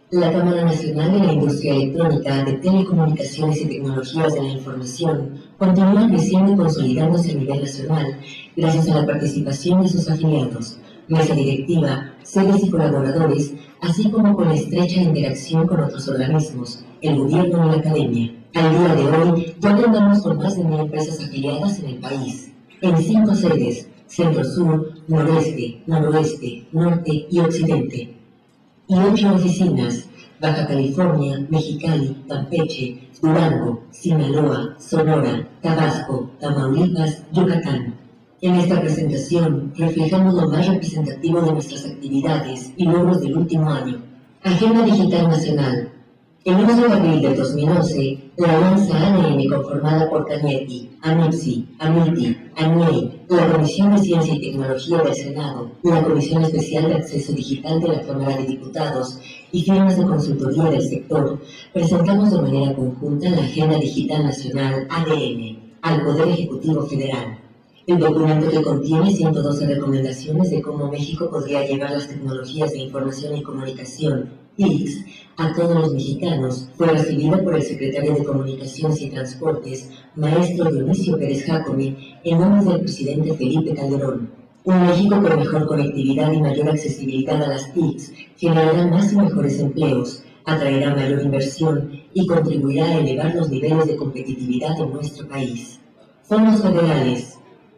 La Cámara Nacional de la Industria Electrónica, de Telecomunicaciones y Tecnologías de la Información continúa creciendo y consolidándose a nivel nacional gracias a la participación de sus afiliados, mesa directiva, sedes y colaboradores, así como con la estrecha interacción con otros organismos, el gobierno y la academia. Al día de hoy, ya contamos con más de 1000 empresas afiliadas en el país, en 5 sedes: Centro Sur, Noreste, Noroeste, Norte y Occidente. Y 8 oficinas: Baja California, Mexicali, Campeche, Durango, Sinaloa, Sonora, Tabasco, Tamaulipas, Yucatán. En esta presentación reflejamos lo más representativo de nuestras actividades y logros del último año. Agenda Digital Nacional. El 1 de abril de 2011, la alianza ADN, conformada por Cañetti, ANIPSI, AMITI, ANIEI, la Comisión de Ciencia y Tecnología del Senado, la Comisión Especial de Acceso Digital de la Cámara de Diputados y firmas de consultoría del sector, presentamos de manera conjunta la Agenda Digital Nacional ADN al Poder Ejecutivo Federal. El documento, que contiene 112 recomendaciones de cómo México podría llevar las tecnologías de información y comunicación, TICs, a todos los mexicanos, fue recibido por el secretario de Comunicaciones y Transportes, maestro Dionisio Pérez Jácome, en nombre del presidente Felipe Calderón. Un México con mejor conectividad y mayor accesibilidad a las TICs generará más y mejores empleos, atraerá mayor inversión y contribuirá a elevar los niveles de competitividad en nuestro país. Fondos federales.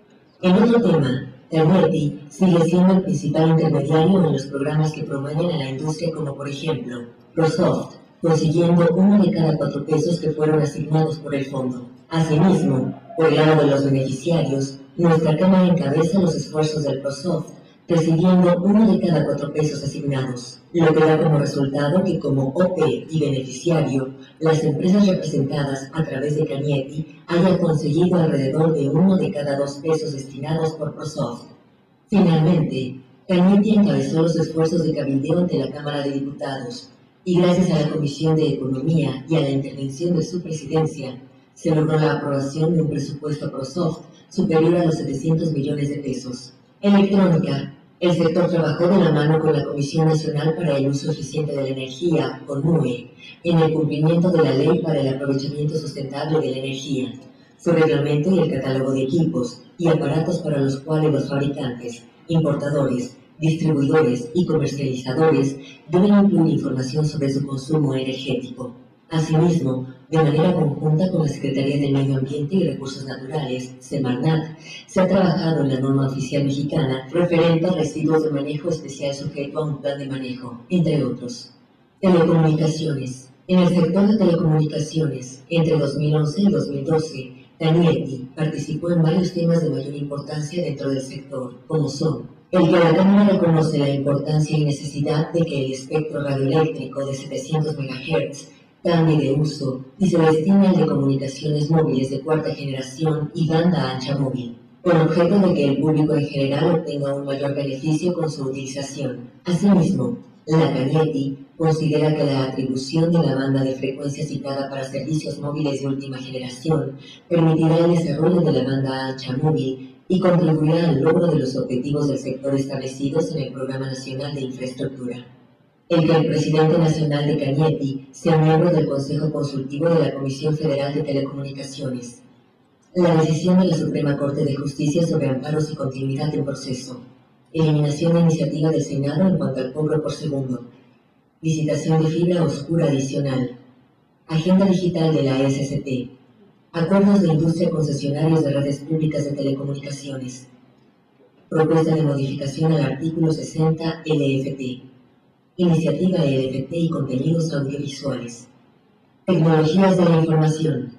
En otro tema, Cañetti sigue siendo el principal intermediario en los programas que promueven a la industria, como por ejemplo ProSoft, consiguiendo 1 de cada 4 pesos que fueron asignados por el fondo. Asimismo, por el lado de los beneficiarios, nuestra Cámara encabeza los esfuerzos del ProSoft, recibiendo 1 de cada 4 pesos asignados, lo que da como resultado que, como OP y beneficiario, las empresas representadas a través de Cañetti hayan conseguido alrededor de 1 de cada 2 pesos destinados por ProSoft. Finalmente, Cañetti encabezó los esfuerzos de cabildeo ante la Cámara de Diputados, y gracias a la Comisión de Economía y a la intervención de su presidencia, se logró la aprobación de un presupuesto ProSoft superior a los 700 millones de pesos. Electrónica. El sector trabajó de la mano con la Comisión Nacional para el Uso Eficiente de la Energía, CONUE, en el cumplimiento de la Ley para el Aprovechamiento Sustentable de la Energía, su reglamento y el catálogo de equipos y aparatos para los cuales los fabricantes, importadores, distribuidores y comercializadores deben incluir información sobre su consumo energético. Asimismo, de manera conjunta con la Secretaría de Medio Ambiente y Recursos Naturales, Semarnat, se ha trabajado en la norma oficial mexicana referente a residuos de manejo especial sujeto a un plan de manejo, entre otros. Telecomunicaciones. En el sector de telecomunicaciones, entre 2011 y 2012, Cañetti participó en varios temas de mayor importancia dentro del sector, como son el que la Cámara reconoce la importancia y necesidad de que el espectro radioeléctrico de 700 MHz cambie de uso y se destine al de comunicaciones móviles de 4ª generación y banda ancha móvil, con objeto de que el público en general obtenga un mayor beneficio con su utilización. Asimismo, la Cañetti considera que la atribución de la banda de frecuencia citada para servicios móviles de última generación permitirá el desarrollo de la banda ancha móvil y contribuirá al logro de los objetivos del sector establecidos en el Programa Nacional de Infraestructura. El que el presidente nacional de Cañetti sea miembro del Consejo Consultivo de la Comisión Federal de Telecomunicaciones. La decisión de la Suprema Corte de Justicia sobre amparos y continuidad en proceso. Eliminación de iniciativa del Senado en cuanto al cobro por segundo. Licitación de fibra oscura adicional. Agenda digital de la SCT. Acuerdos de industria concesionarios de redes públicas de telecomunicaciones. Propuesta de modificación al artículo 60 LFT. Iniciativa LFT y contenidos audiovisuales. Tecnologías de la información.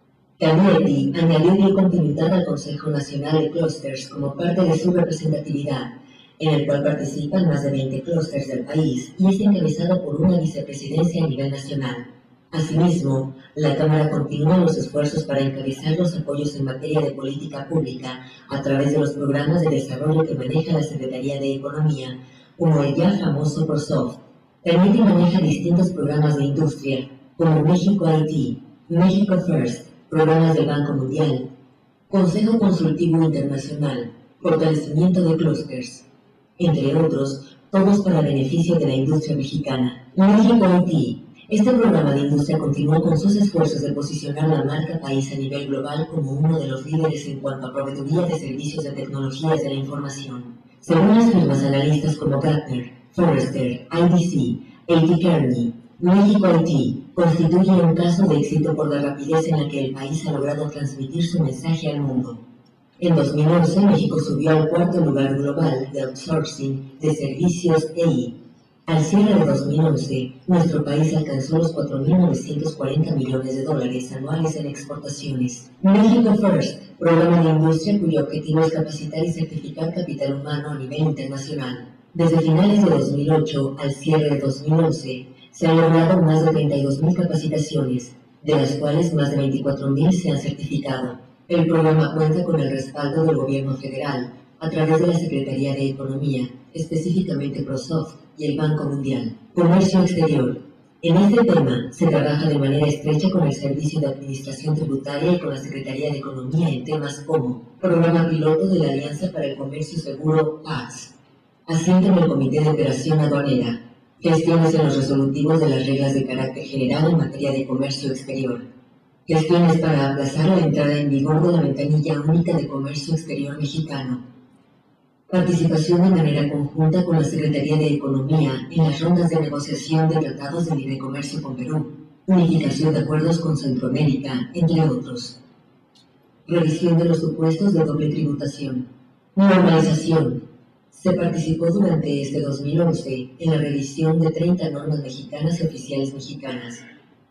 Cañetti añadió dio continuidad al Consejo Nacional de Clústeres como parte de su representatividad, en el cual participan más de 20 clústeres del país y es encabezado por una vicepresidencia a nivel nacional. Asimismo, la Cámara continúa los esfuerzos para encabezar los apoyos en materia de política pública a través de los programas de desarrollo que maneja la Secretaría de Economía, como el ya famoso ProSoft. Cañetti maneja distintos programas de industria, como México IT, México First, programas del Banco Mundial, Consejo Consultivo Internacional, fortalecimiento de clústeres, entre otros, todos para beneficio de la industria mexicana. México IT. Este programa de industria continuó con sus esfuerzos de posicionar la marca país a nivel global como uno de los líderes en cuanto a proveeduría de servicios de tecnologías de la información. Según las firmas analistas como Gartner, Forrester, IDC, A.T. Kearney, México IT constituye un caso de éxito por la rapidez en la que el país ha logrado transmitir su mensaje al mundo. En 2011, México subió al cuarto lugar global de outsourcing de servicios EI. Al cierre de 2011, nuestro país alcanzó los 4.940 millones de dólares anuales en exportaciones. México First, programa de industria cuyo objetivo es capacitar y certificar capital humano a nivel internacional. Desde finales de 2008 al cierre de 2011, se han logrado más de 32.000 capacitaciones, de las cuales más de 24.000 se han certificado. El programa cuenta con el respaldo del Gobierno Federal, a través de la Secretaría de Economía, específicamente ProSoft y el Banco Mundial. Comercio exterior. En este tema se trabaja de manera estrecha con el Servicio de Administración Tributaria y con la Secretaría de Economía en temas como Programa Piloto de la Alianza para el Comercio Seguro PAX, asiento en el Comité de Operación Aduanera, gestiones en los resolutivos de las reglas de carácter general en materia de comercio exterior, gestiones para aplazar la entrada en vigor de la ventanilla única de comercio exterior mexicano, participación de manera conjunta con la Secretaría de Economía en las rondas de negociación de tratados de libre comercio con Perú, unificación de acuerdos con Centroamérica, entre otros. Revisión de los supuestos de doble tributación. Normalización. Se participó durante este 2011 en la revisión de 30 normas mexicanas y oficiales mexicanas,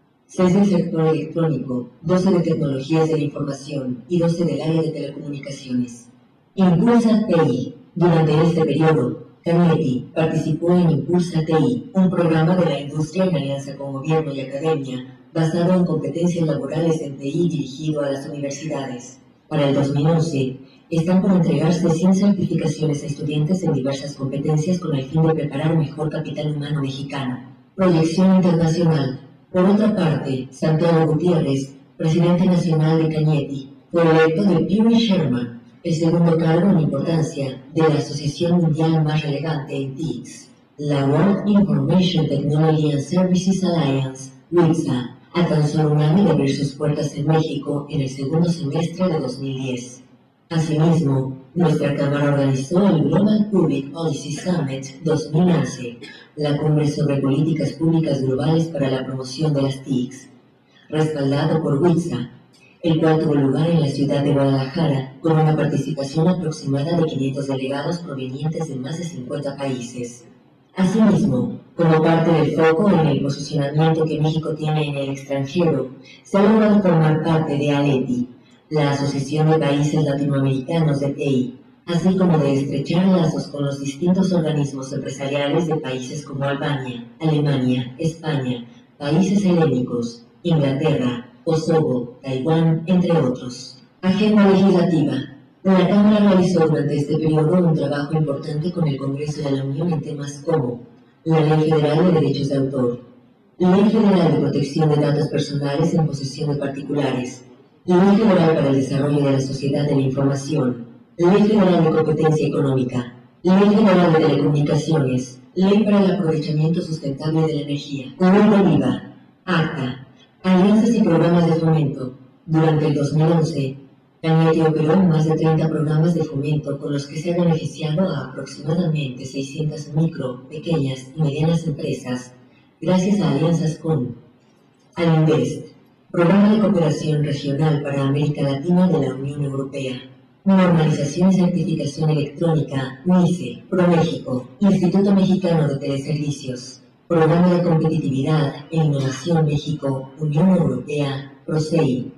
6 del sector electrónico, 12 de tecnologías de la información y 12 del área de telecomunicaciones. Impulsa TI. Durante este periodo, Cañetti participó en Impulsa TI, un programa de la industria en alianza con gobierno y academia, basado en competencias laborales en TI dirigido a las universidades. Para el 2011, están por entregarse 100 certificaciones a estudiantes en diversas competencias con el fin de preparar mejor capital humano mexicano. Proyección internacional. Por otra parte, Santiago Gutiérrez, presidente nacional de Cañetti, fue electo de Pew y Sherman, el segundo cargo en importancia de la asociación mundial más relevante en TICS, la World Information Technology and Services Alliance, WITSA, alcanzó un año de abrir sus puertas en México en el segundo semestre de 2010. Asimismo, nuestra Cámara organizó el Global Public Policy Summit 2011, la cumbre sobre políticas públicas globales para la promoción de las TICs, respaldado por WITSA, el cual tuvo lugar en la ciudad de Guadalajara, con una participación aproximada de 500 delegados provenientes de más de 50 países. Asimismo, como parte del foco en el posicionamiento que México tiene en el extranjero, se ha logrado formar parte de ALETI, la Asociación de Países Latinoamericanos de TI, así como de estrechar lazos con los distintos organismos empresariales de países como Albania, Alemania, España, países helénicos, Inglaterra, Kosovo, Taiwán, entre otros. Agenda legislativa. La Cámara realizó durante este periodo un trabajo importante con el Congreso de la Unión en temas como la Ley Federal de Derechos de Autor, Ley Federal de Protección de Datos Personales en posesión de particulares, Ley Federal para el Desarrollo de la Sociedad de la Información, Ley Federal de Competencia Económica, Ley Federal de Telecomunicaciones, Ley para el Aprovechamiento Sustentable de la Energía, Ley del IVA, ACTA, alianzas y programas de fomento. Durante el 2011, Cañetti operó en más de 30 programas de fomento con los que se ha beneficiado a aproximadamente 600 micro, pequeñas y medianas empresas, gracias a alianzas con Alinvest, Programa de Cooperación Regional para América Latina de la Unión Europea, Normalización y Certificación Electrónica, MICE, ProMéxico, Instituto Mexicano de Teleservicios, Programa de Competitividad e Innovación México, Unión Europea, PROCEI.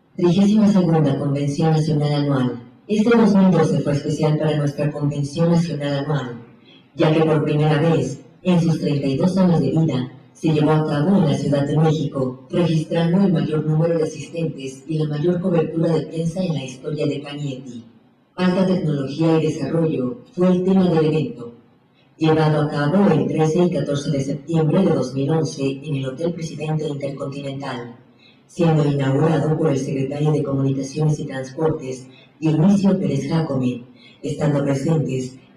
32ª Convención Nacional Anual. Este 2012 fue especial para nuestra Convención Nacional Anual, ya que por primera vez, en sus 32 años de vida, se llevó a cabo en la Ciudad de México, registrando el mayor número de asistentes y la mayor cobertura de prensa en la historia de Cañetti. Alta tecnología y desarrollo fue el tema del evento, llevado a cabo el 13 y 14 de septiembre de 2011 en el Hotel Presidente Intercontinental, siendo inaugurado por el secretario de Comunicaciones y Transportes, Dionisio Pérez Jácome, estando presentes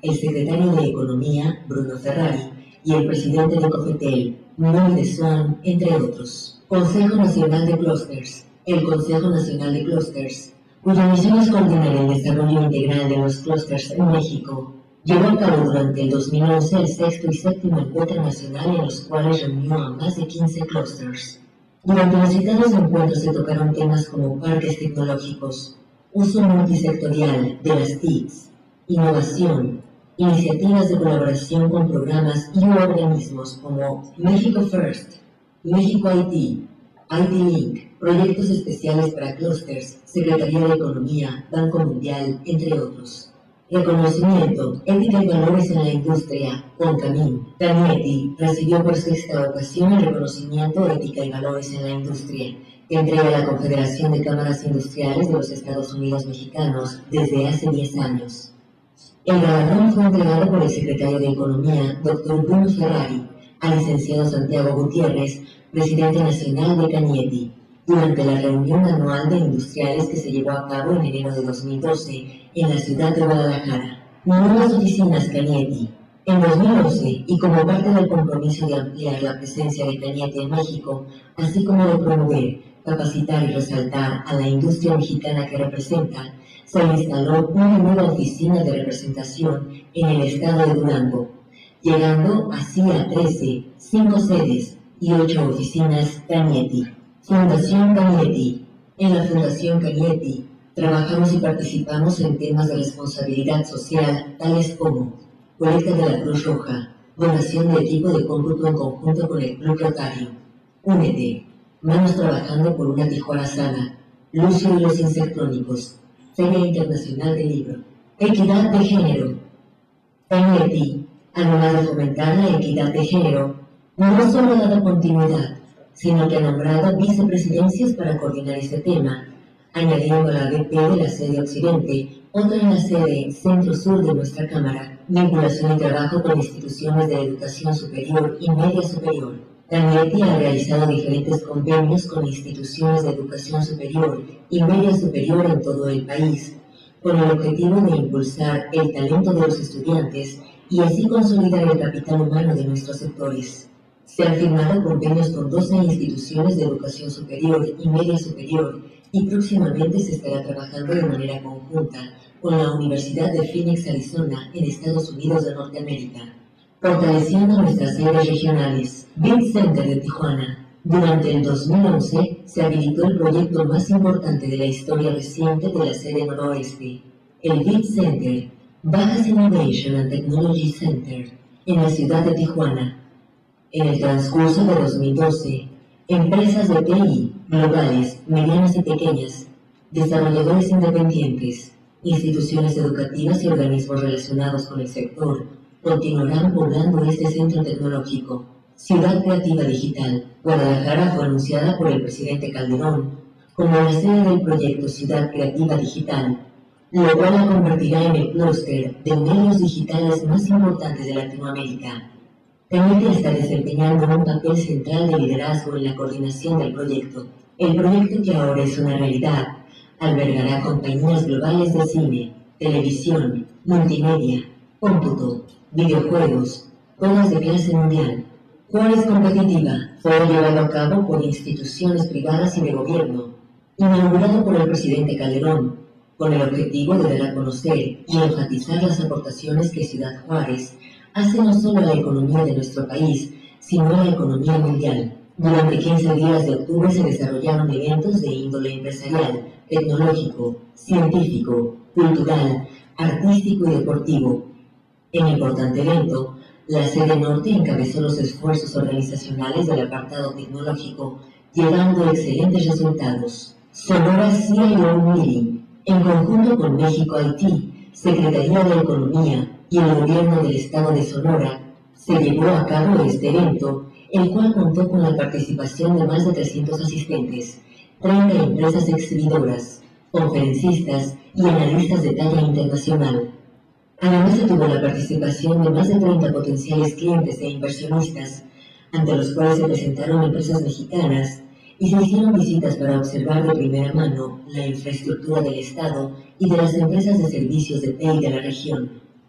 el secretario de Economía, Bruno Ferrari, y el presidente de Cofetel, Louis de Swan, entre otros. Consejo Nacional de Clústers. El Consejo Nacional de Clústers, cuya misión es coordinar el desarrollo integral de los clústers en México, llevó a cabo durante el 2011 el sexto y séptimo encuentro nacional en los cuales reunió a más de 15 clústers. Durante los citados encuentros se tocaron temas como parques tecnológicos, uso multisectorial de las TICs, innovación, iniciativas de colaboración con programas y organismos como México First, México IT, IT Link, proyectos especiales para clústers, Secretaría de Economía, Banco Mundial, entre otros. Reconocimiento, ética y valores en la industria, CONCAMIN. Cañetti recibió por sexta ocasión el reconocimiento ética y valores en la industria, que entrega la Confederación de Cámaras Industriales de los Estados Unidos Mexicanos desde hace 10 años. El galardón fue entregado por el secretario de Economía, Dr. Bruno Ferrari, al licenciado Santiago Gutiérrez, presidente nacional de Cañetti, durante la reunión anual de industriales que se llevó a cabo en enero de 2012 en la ciudad de Guadalajara. Nuevas oficinas Cañetti. En 2011, y como parte del compromiso de ampliar la presencia de Cañetti en México, así como de promover, capacitar y resaltar a la industria mexicana que representa, se instaló una nueva oficina de representación en el estado de Durango, llegando así a 13, 5 sedes y 8 oficinas Cañetti. Fundación Cañetti. En la Fundación Cañetti trabajamos y participamos en temas de responsabilidad social, tales como colecta de la Cruz Roja, donación de equipo de cómputo en conjunto con el Club Rotario, Únete, Manos Trabajando por una Tijuana Sana, Lucio y los Insectrónicos, Feria Internacional del Libro, Equidad de Género. Cañetti, además de fomentar la equidad de género, no solo ha dado continuidad, sino que ha nombrado vicepresidencias para coordinar este tema, añadiendo a la BP de la sede Occidente, otra en la sede Centro-Sur de nuestra Cámara, vinculación y trabajo con instituciones de educación superior y media superior. Cañetti ha realizado diferentes convenios con instituciones de educación superior y media superior en todo el país, con el objetivo de impulsar el talento de los estudiantes y así consolidar el capital humano de nuestros sectores. Se han firmado convenios con 12 instituciones de educación superior y media superior y próximamente se estará trabajando de manera conjunta con la Universidad de Phoenix, Arizona, en Estados Unidos de Norteamérica, fortaleciendo nuestras sedes regionales. BIT Center de Tijuana. Durante el 2011 se habilitó el proyecto más importante de la historia reciente de la sede noroeste, el BIT Center, Bajas Innovation and Technology Center, en la ciudad de Tijuana. En el transcurso de 2012, empresas de TI, globales, medianas y pequeñas, desarrolladores independientes, instituciones educativas y organismos relacionados con el sector continuarán poblando este centro tecnológico. Ciudad Creativa Digital. Guadalajara fue anunciada por el presidente Calderón como la sede del proyecto Ciudad Creativa Digital, lo cual la convertirá en el clúster de medios digitales más importantes de Latinoamérica. Cañetti está desempeñando un papel central de liderazgo en la coordinación del proyecto. El proyecto, que ahora es una realidad, albergará compañías globales de cine, televisión, multimedia, cómputo, videojuegos, todas de clase mundial. Juárez Competitiva fue llevado a cabo por instituciones privadas y de gobierno, inaugurado por el presidente Calderón, con el objetivo de dar a conocer y enfatizar las aportaciones que Ciudad Juárez hace no solo a la economía de nuestro país, sino a la economía mundial. Durante 15 días de octubre se desarrollaron eventos de índole empresarial, tecnológico, científico, cultural, artístico y deportivo. En el importante evento, la sede norte encabezó los esfuerzos organizacionales del apartado tecnológico, llevando excelentes resultados. Sonora CIO Meeting, en conjunto con México IT, Secretaría de Economía y el Gobierno del Estado de Sonora, se llevó a cabo este evento, el cual contó con la participación de más de 300 asistentes, 30 empresas exhibidoras, conferencistas y analistas de talla internacional. Además se tuvo la participación de más de 30 potenciales clientes e inversionistas, ante los cuales se presentaron empresas mexicanas y se hicieron visitas para observar de primera mano la infraestructura del Estado y de las empresas de servicios de TI de la región.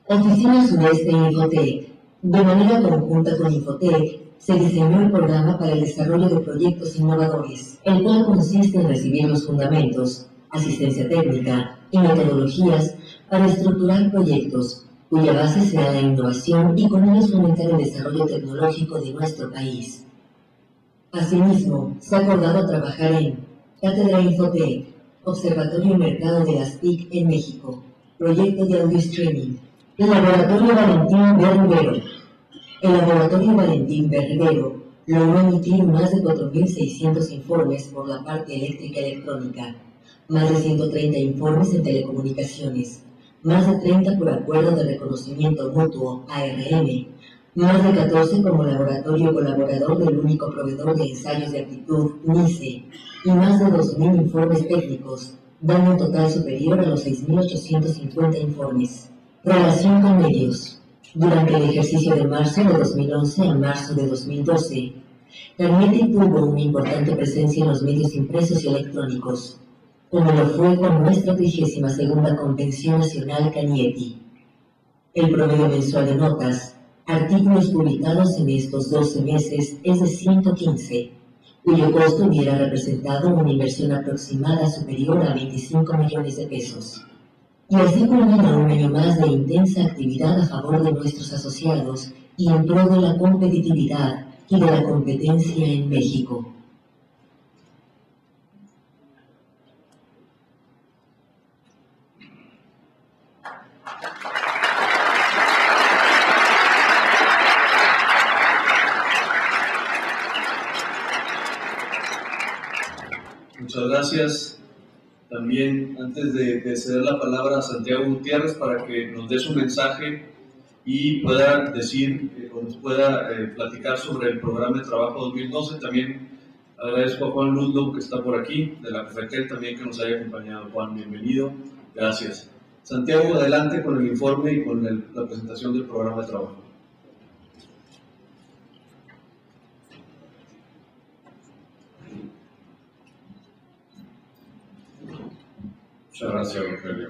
Oficina Sureste Infotec. De manera conjunta con Infotec, se diseñó el programa para el desarrollo de proyectos innovadores, el cual consiste en recibir los fundamentos, asistencia técnica y metodologías para estructurar proyectos, cuya base sea la innovación y con ellos fomentar el desarrollo tecnológico de nuestro país. Asimismo, se ha acordado trabajar en Cátedra Infotec, Observatorio y Mercado de las TIC en México, Proyecto de Audio Streaming, el Laboratorio Valentín B. Rivero. El Laboratorio Valentín B. Rivero logró emitir más de 4.600 informes por la parte eléctrica y electrónica, más de 130 informes en telecomunicaciones, más de 30 por acuerdo de reconocimiento mutuo, ARM, más de 14 como laboratorio colaborador del único proveedor de ensayos de aptitud, NICE, y más de 2.000 informes técnicos, dando un total superior a los 6.850 informes. Relación con medios. Durante el ejercicio de marzo de 2011 a marzo de 2012, Cagnetti tuvo una importante presencia en los medios impresos y electrónicos, como lo fue con nuestra 32ª Convención Nacional Cagnetti. El promedio mensual de notas, artículos publicados en estos 12 meses es de 115, cuyo costo hubiera representado una inversión aproximada superior a 25 millones de pesos. Y así culmina un año más de intensa actividad a favor de nuestros asociados y en pro de la competitividad y de la competencia en México. Muchas gracias. También, antes de ceder la palabra a Santiago Gutiérrez para que nos dé su mensaje y pueda decir o nos pueda platicar sobre el programa de trabajo 2012, también agradezco a Juan Ludlow, que está por aquí, de la CFETEC, también que nos haya acompañado. Juan, bienvenido. Gracias. Santiago, adelante con el informe y con la presentación del programa de trabajo. Muchas gracias, Rogelio.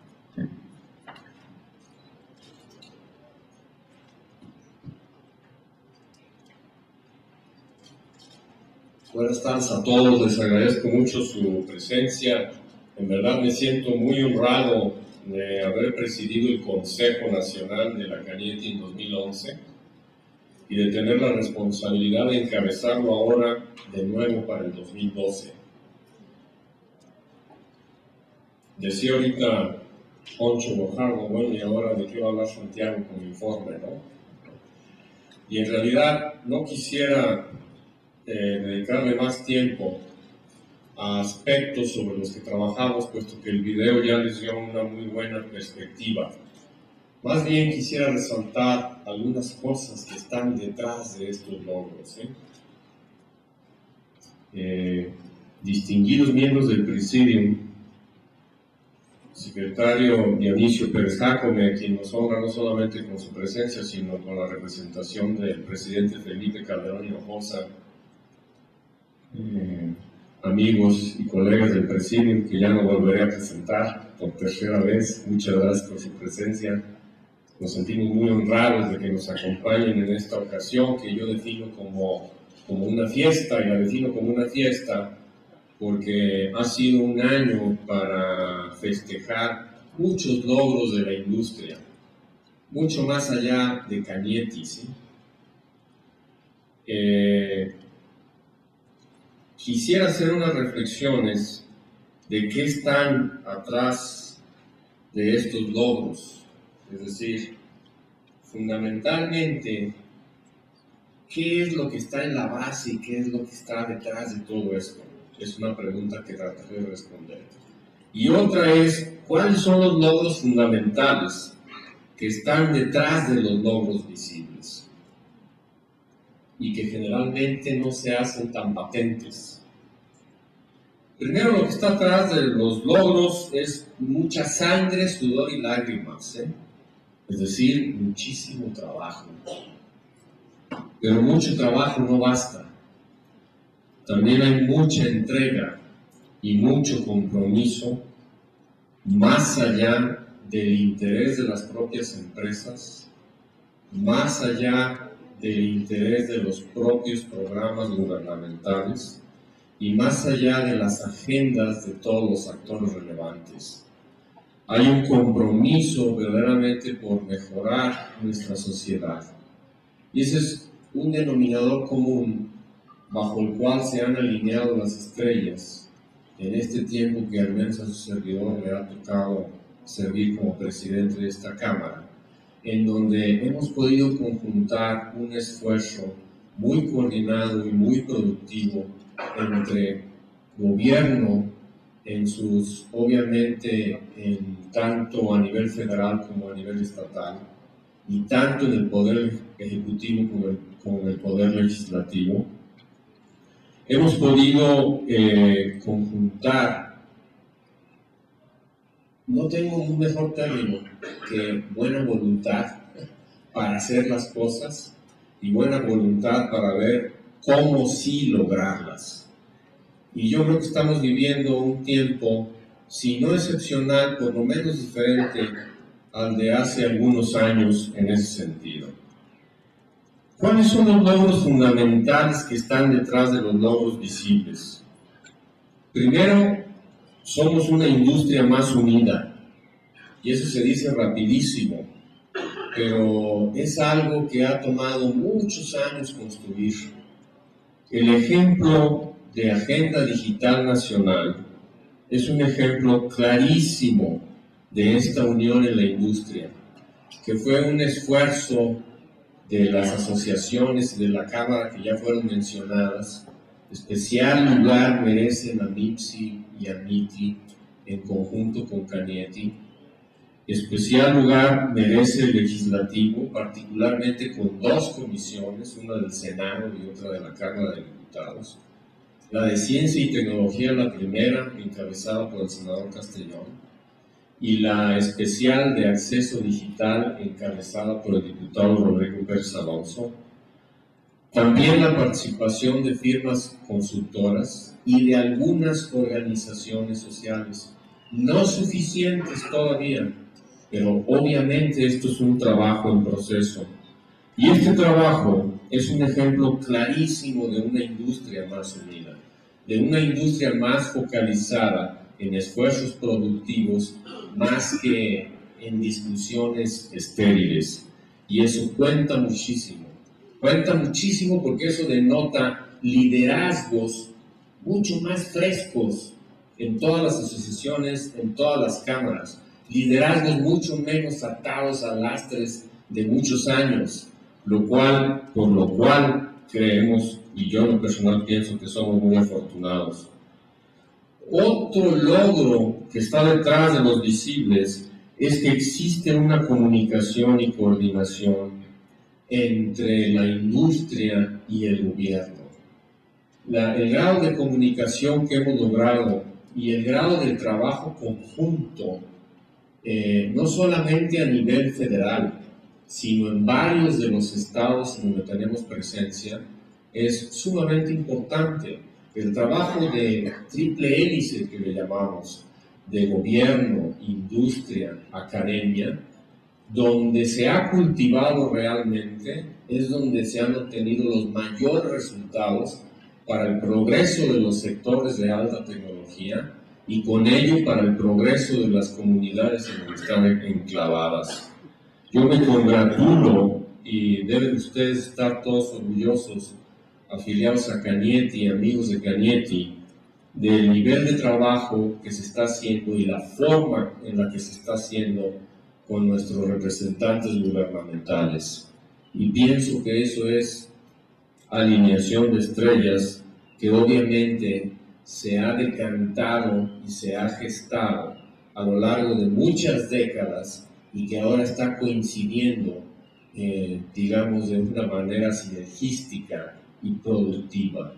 Buenas tardes a todos, les agradezco mucho su presencia. En verdad me siento muy honrado de haber presidido el Consejo Nacional de la Cagnetti en 2011 y de tener la responsabilidad de encabezarlo ahora de nuevo para el 2012. Decía ahorita Poncho Bojardo, bueno, y ahora de qué va a hablar Santiago con el informe, ¿no? Y en realidad no quisiera dedicarle más tiempo a aspectos sobre los que trabajamos, puesto que el video ya les dio una muy buena perspectiva. Más bien quisiera resaltar algunas cosas que están detrás de estos logros, distinguidos miembros del Presidium, secretario Dionisio Pérez Jácome, quien nos honra no solamente con su presencia, sino con la representación del presidente Felipe Calderón Hinojosa, amigos y colegas del Presidium, que ya no volveré a presentar por tercera vez. Muchas gracias por su presencia. Nos sentimos muy honrados de que nos acompañen en esta ocasión, que yo defino como una fiesta, y la defino como una fiesta porque ha sido un año para festejar muchos logros de la industria, mucho más allá de Cagnetti, ¿sí? Quisiera hacer unas reflexiones de qué están atrás de estos logros, es decir, fundamentalmente, ¿qué es lo que está en la base y qué es lo que está detrás de todo esto? Es una pregunta que trataré de responder. Y otra es, ¿cuáles son los logros fundamentales que están detrás de los logros visibles y que generalmente no se hacen tan patentes? Primero, lo que está atrás de los logros es mucha sangre, sudor y lágrimas, es decir, muchísimo trabajo. Pero mucho trabajo no basta. También hay mucha entrega y mucho compromiso más allá del interés de las propias empresas, más allá del interés de los propios programas gubernamentales y más allá de las agendas de todos los actores relevantes. Hay un compromiso verdaderamente por mejorar nuestra sociedad. Y ese es un denominador común bajo el cual se han alineado las estrellas en este tiempo que al menos a su servidor le ha tocado servir como presidente de esta Cámara, en donde hemos podido conjuntar un esfuerzo muy coordinado y muy productivo entre gobierno, obviamente, tanto a nivel federal como a nivel estatal, y tanto en el Poder Ejecutivo como en el Poder Legislativo. Hemos podido conjuntar, no tengo un mejor término que buena voluntad para hacer las cosas y buena voluntad para ver cómo sí lograrlas. Y yo creo que estamos viviendo un tiempo, si no excepcional, por lo menos diferente al de hace algunos años en ese sentido. ¿Cuáles son los logros fundamentales que están detrás de los logros visibles? Primero, somos una industria más unida, y eso se dice rapidísimo, pero es algo que ha tomado muchos años construir. El ejemplo de Agenda Digital Nacional es un ejemplo clarísimo de esta unión en la industria, que fue un esfuerzo de las asociaciones y de la Cámara que ya fueron mencionadas. Especial lugar merecen a MIPSI y a MITI en conjunto con Cañete. Especial lugar merece el Legislativo, particularmente con dos comisiones, una del Senado y otra de la Cámara de Diputados. La de Ciencia y Tecnología, la primera, encabezada por el senador Castellón, y la especial de Acceso Digital, encabezada por el diputado Rodrigo Pérez Alonso. También la participación de firmas consultoras y de algunas organizaciones sociales, no suficientes todavía, pero obviamente esto es un trabajo en proceso. Y este trabajo es un ejemplo clarísimo de una industria más unida, de una industria más focalizada en esfuerzos productivos más que en discusiones estériles. Y eso cuenta muchísimo porque eso denota liderazgos mucho más frescos en todas las asociaciones, en todas las cámaras, liderazgos mucho menos atados a lastres de muchos años, por lo cual creemos, y yo en lo personal pienso que somos muy afortunados. Otro logro que está detrás de los visibles es que existe una comunicación y coordinación entre la industria y el gobierno. El grado de comunicación que hemos logrado y el grado de trabajo conjunto, no solamente a nivel federal, sino en varios de los estados en donde tenemos presencia, es sumamente importante. El trabajo de triple hélice que le llamamos, de gobierno, industria, academia, donde se ha cultivado realmente, es donde se han obtenido los mayores resultados para el progreso de los sectores de alta tecnología y con ello para el progreso de las comunidades en donde están enclavadas. Yo me congratulo, y deben ustedes estar todos orgullosos, afiliados a Cañete y amigos de Cañete, del nivel de trabajo que se está haciendo y la forma en la que se está haciendo con nuestros representantes gubernamentales. Y pienso que eso es alineación de estrellas que obviamente se ha decantado y se ha gestado a lo largo de muchas décadas y que ahora está coincidiendo, digamos, de una manera sinergística y productiva.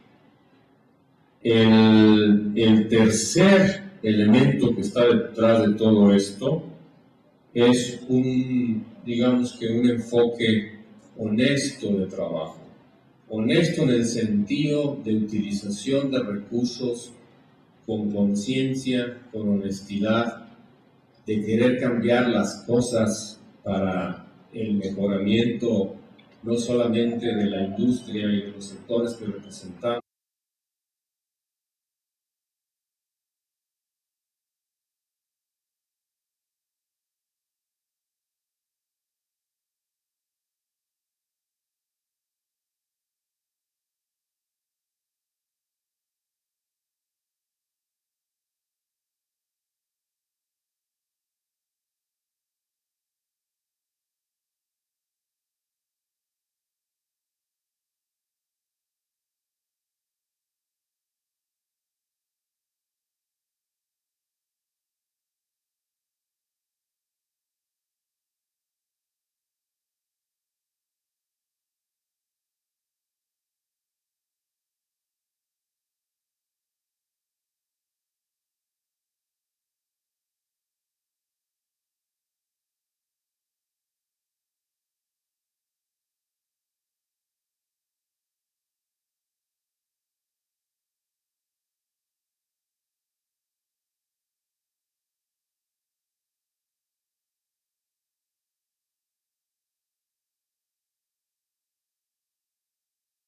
El tercer elemento que está detrás de todo esto es digamos que un enfoque honesto de trabajo. Honesto en el sentido de utilización de recursos con conciencia, con honestidad, de querer cambiar las cosas para el mejoramiento no solamente de la industria y de los sectores que representamos,